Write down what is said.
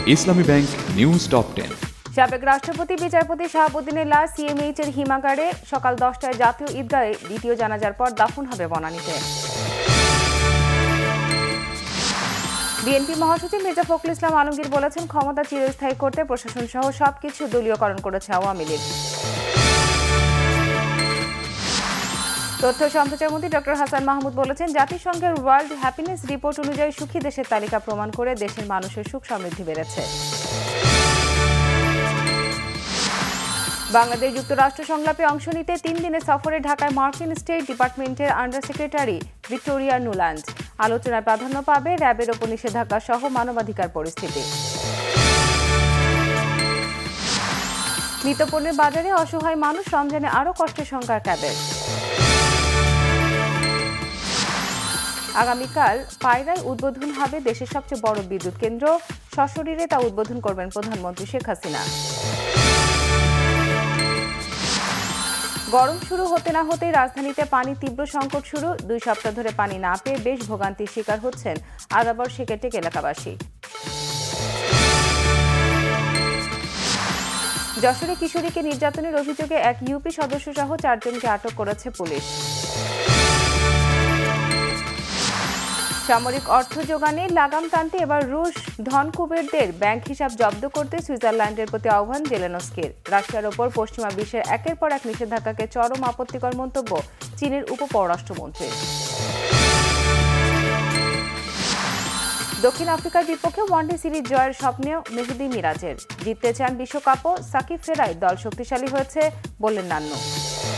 ইসলামী bank news top 10। সাবেক রাষ্ট্রপতি বিচারপতি শাহাবুদ্দিনের লাশ সিএমএইচ এর হিমাগারে সকাল 10টায় জাতীয় ঈদগাহে দ্বিতীয় জানাজার পর দাফন হবে বনানীতে। বিএনপি মহাসচিব মির্জা ফখরুল ইসলাম আলমগীর বলেছেন, ক্ষমতা চিরস্থায়ী করতে প্রশাসন সহ সবকিছু দলীয়করণ করেছে আওয়ামী লীগ। তথ্য সম্প্রচার মন্ত্রী ডক্টর হাসান মাহমুদ বলেছেন, জাতিসংঘের ওয়ার্ল্ড হ্যাপিনেস রিপোর্ট অনুযায়ী সুখী দেশের তালিকা প্রমাণ করে দেশের মানুষের সুখ সমৃদ্ধি বেড়েছে। বাংলাদেশ যুক্তরাষ্ট্র সংলাপে অংশ নিতে 3 দিনের সফরে ঢাকায় মার্কিন স্টেট ডিপার্টমেন্টের আন্ডার সেক্রেটারি ভিক্টোরিয়া নুল্যান্ড। আলোচনায় প্রাধান্য পাবে র্যাবের ওপর নিষেধাজ্ঞা সহ মানবাধিকার পরিস্থিতি। নিত্যপণ্যের বাজারে অসহায় মানুষ, রমজানে আরও কষ্টের শঙ্কার ক্যাবের। আগামীকাল পায়রায় উদ্বোধন হবে দেশের সবচেয়ে বড় বিদ্যুৎ কেন্দ্র। সশরীরে তা উদ্বোধন করবেন প্রধানমন্ত্রী শেখ হাসিনা। গরম শুরু হতে না হতেই রাজধানীতে পানি তীব্র সংকট শুরু। 2 সপ্তাহ ধরে পানি না পেয়ে বেশ ভোগান্তির শিকার হচ্ছেন আদাবর শেকেটেক এলাকাবাসী। যশোরে কিশোরীকে নির্যাতনের অভিযোগে এক ইউপি সদস্য সহ 4 জনকে আটক করেছে পুলিশ। সামরিক অর্থ যোগানে লাগাম টানতে এবার রুশ ধনকুবেরদের ব্যাংক হিসাব জব্দ করতে সুইজারল্যান্ডের প্রতি আহ্বান জেলেনস্কির। রাশিয়ার ওপর পশ্চিমা বিশ্বের একের পর এক নিষেধাজ্ঞাকে চরম আপত্তিকর মন্তব্য চীনের উপপররাষ্ট্রমন্ত্রী। দক্ষিণ আফ্রিকার বিপক্ষে ওয়ানডে সিরিজ জয়ের স্বপ্নেও মেহেদী মিরাজের। জিততে চান বিশ্বকাপও, সাকিব ফেরায় দল শক্তিশালী হয়েছে বললেন নান্নু।